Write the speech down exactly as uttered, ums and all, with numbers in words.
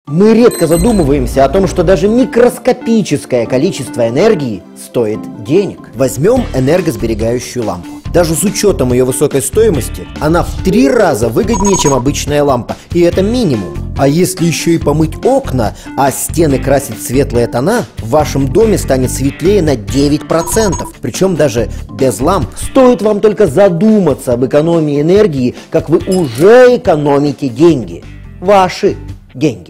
Мы редко задумываемся о том, что даже микроскопическое количество энергии стоит денег. Возьмем энергосберегающую лампу. Даже с учетом ее высокой стоимости, она в три раза выгоднее, чем обычная лампа. И это минимум. А если еще и помыть окна, а стены красить светлые тона, в вашем доме станет светлее на девять процентов. Причем даже без ламп. Стоит вам только задуматься об экономии энергии, как вы уже экономите деньги. Ваши деньги.